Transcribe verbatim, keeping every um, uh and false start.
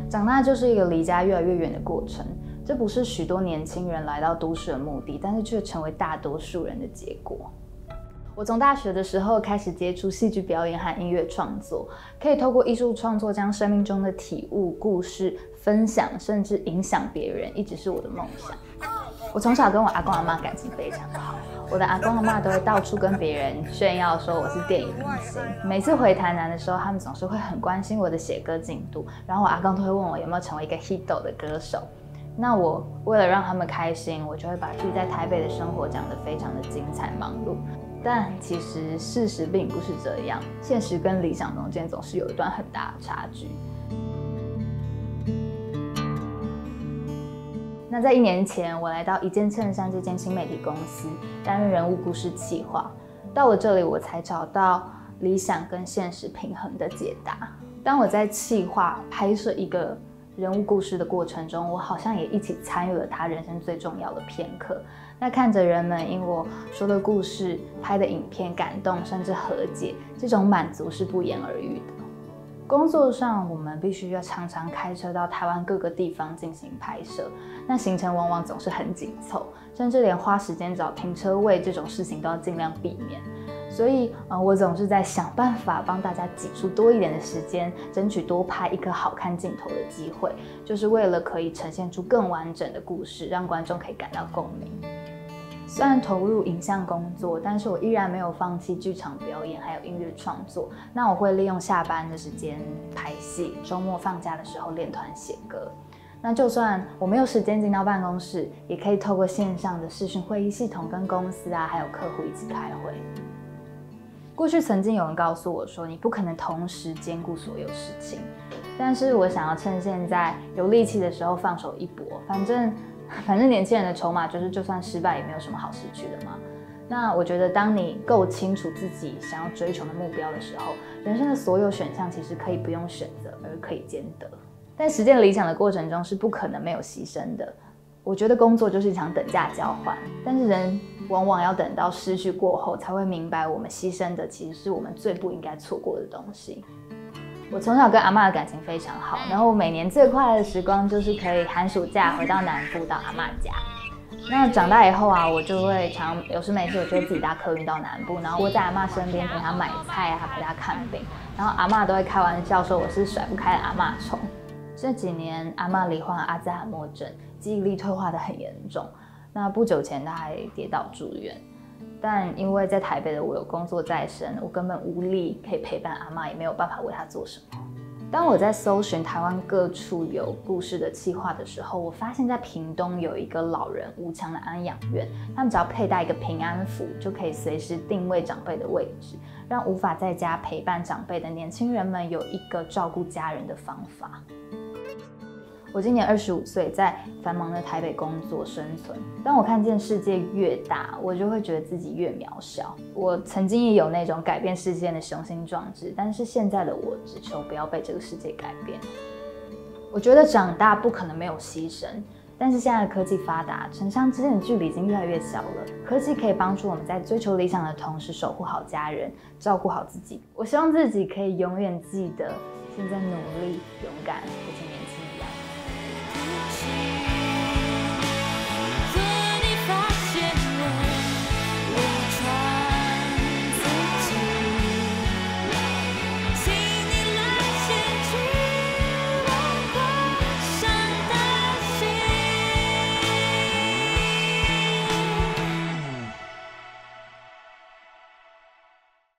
长大就是一个离家越来越远的过程，这不是许多年轻人来到都市的目的，但是却成为大多数人的结果。我从大学的时候开始接触戏剧表演和音乐创作，可以透过艺术创作将生命中的体悟、故事分享，甚至影响别人，一直是我的梦想。我从小跟我阿公阿嬷感情非常好，我的阿公阿嬷都会到处跟别人炫耀说我是电影明星。每次回台南的时候，他们总是会很关心我的写歌进度，然后我阿公都会问我有没有成为一个 hit 的歌手。那我为了让他们开心，我就会把自己在台北的生活讲得非常的精彩忙碌。但其实事实并不是这样，现实跟理想中间总是有一段很大的差距。那在一年前，我来到一件衬衫这间新媒体公司担任人物故事企划。到了这里，我才找到理想跟现实平衡的解答。当我在企划拍摄一个人物故事的过程中，我好像也一起参与了他人生最重要的片刻。那看着人们因我说的故事、拍的影片感动，甚至和解，这种满足是不言而喻的。工作上，我们必须要常常开车到台湾各个地方进行拍摄，那行程往往总是很紧凑，甚至连花时间找停车位这种事情都要尽量避免。所以，呃，我总是在想办法帮大家挤出多一点的时间，争取多拍一颗好看镜头的机会，就是为了可以呈现出更完整的故事，让观众可以感到共鸣。虽然投入影像工作，但是我依然没有放弃剧场表演还有音乐创作。那我会利用下班的时间拍戏，周末放假的时候练团写歌。那就算我没有时间进到办公室，也可以透过线上的视讯会议系统跟公司啊还有客户一起开会。过去曾经有人告诉我说，你不可能同时兼顾所有事情，但是我想要趁现在有力气的时候放手一搏，反正。反正年轻人的筹码就是，就算失败也没有什么好失去的嘛。那我觉得，当你够清楚自己想要追求的目标的时候，人生的所有选项其实可以不用选择，而可以兼得。但实践理想的过程中是不可能没有牺牲的。我觉得工作就是一场等价交换，但是人往往要等到失去过后，才会明白我们牺牲的其实是我们最不应该错过的东西。我从小跟阿嬷的感情非常好，然后我每年最快乐的时光就是可以寒暑假回到南部到阿嬷家。那长大以后啊，我就会常有事没事，我就会自己搭客运到南部，然后窝在阿嬷身边陪她买菜啊，陪她看病。然后阿嬷都会开玩笑说我是甩不开的阿嬷虫。这几年阿嬷罹患阿兹海默症，记忆力退化得很严重。那不久前她还跌倒住院。但因为在台北的我有工作在身，我根本无力可以陪伴阿嬷，也没有办法为她做什么。当我在搜寻台湾各处有故事的企划的时候，我发现在屏东有一个老人无墙的安养院，他们只要佩戴一个平安符，就可以随时定位长辈的位置，让无法在家陪伴长辈的年轻人们有一个照顾家人的方法。我今年二十五岁，在繁忙的台北工作生存。当我看见世界越大，我就会觉得自己越渺小。我曾经也有那种改变世界的雄心壮志，但是现在的我只求不要被这个世界改变。我觉得长大不可能没有牺牲，但是现在的科技发达，城乡之间的距离已经越来越小了。科技可以帮助我们在追求理想的同时，守护好家人，照顾好自己。我希望自己可以永远记得，现在努力、勇敢，和今年轻一样。